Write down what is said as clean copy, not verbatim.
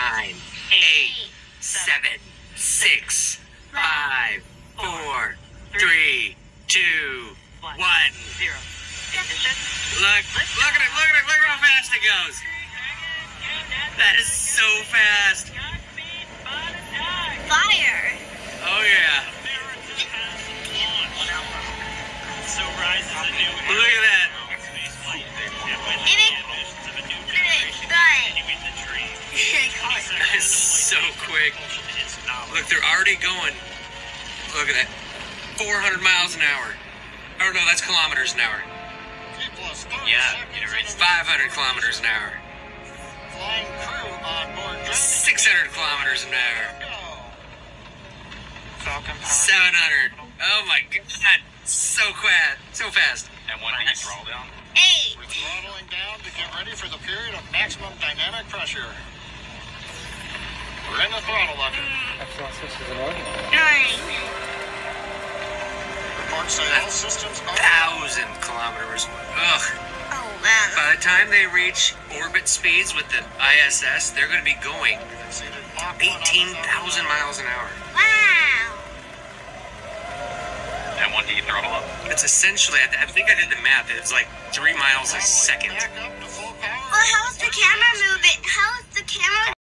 9, 8, 7, 6, 5, 4, 3, 2, 1. 0. Look at it, look at how fast it goes. That is so fast. Fire. Oh yeah. Look at that. That is so quick. Look, they're already going. Look at that. 400 miles an hour. Oh no, that's kilometers an hour. Yeah, 500 kilometers an hour. 600 kilometers an hour. 700. Oh my god. So fast. And when do you throttle down? 8. We're throttling down to get ready for the period of maximum dynamic pressure. We're in the throttle locker. 9. Reports say all systems are 1,000 kilometers. Ugh. Oh wow. By the time they reach orbit speeds with the ISS, they're going to be going 18,000 miles an hour. Wow. And when do you throttle up? It's essentially, I think I did the math, it's like 3 miles a second. back up to full power. Well, how's the camera moving? How's the camera